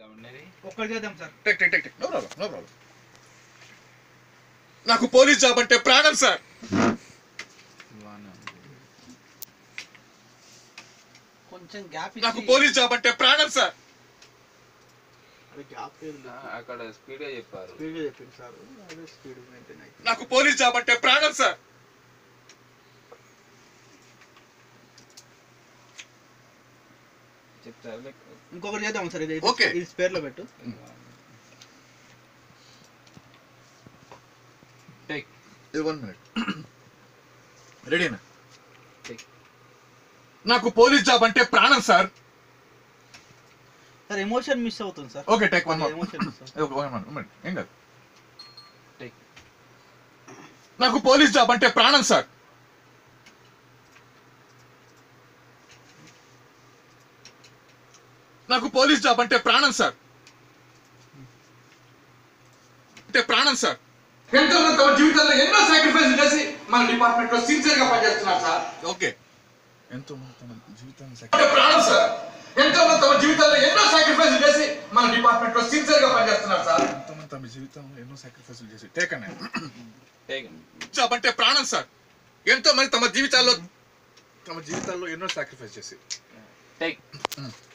ఒక్కటి చేద్దాం sir. Tech no problem. నాకు పోలీస్ జాబ్ అంటే ప్రాణం సార్. కొంచెం గ్యాప్ నాకు పోలీస్ జాబ్ అంటే ప్రాణం సార్. అక్కడ స్పీడ్ గా చెప్పారు. చెప్పింది సార్. అదే స్పీడ్ మెయింటైన్ అయితే నాకు పోలీస్ జాబ్ అంటే ప్రాణం సార్. చెప్తారు. ఇంకొకటి చేద్దాం సార్. ఇది ఓకే. ఇది స్పేర్ లో పెట్టు. Take 1 minute. రెడీనా? నాకు పోలీస్ జాబ్ అంటే ప్రాణం సార్. సార్ ఎమోషన్ మిస్ అవుతుంది sir. Okay take 1 more. Emotion miss minute. ఏం కాదు. నాకు పోలీస్ జాబ్ అంటే ప్రాణం సార్. నాకు పోలీస్ జాబ్ అంటే ప్రాణం సార్. ఎంతో మంది తమ జీవితంలో ఎన్నో సాక్రిఫైస్ చేసి మన డిపార్ట్మెంట్ లో సిన్సియర్ గా పనిచేస్తున్నారు సార్. ఓకే. ఎంతో మంది తమ జీవితాన్ని ప్రాణం సార్. ఎంతో మంది తమ జీవితంలో ఎన్నో సాక్రిఫైస్ చేసి మన డిపార్ట్మెంట్ లో సిన్సియర్ గా పనిచేస్తున్నారు సార్. ఎంతో మంది తమ జీవితంలో ఎన్నో సాక్రిఫైస్ చేసి జాబ్ అంటే ప్రాణం సార్. ఎంతో మంది తమ జీవితాల్లో ఎన్నో సాక్రిఫైస్ చేసి